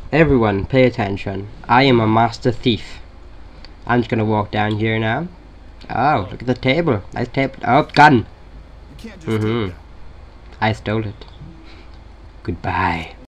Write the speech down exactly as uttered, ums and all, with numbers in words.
Everyone, pay attention. I am a master thief. I'm just gonna walk down here now. Oh, look at the table. Nice table. Oh, gun. You can't just Mm-hmm. take that. I stole it. Goodbye.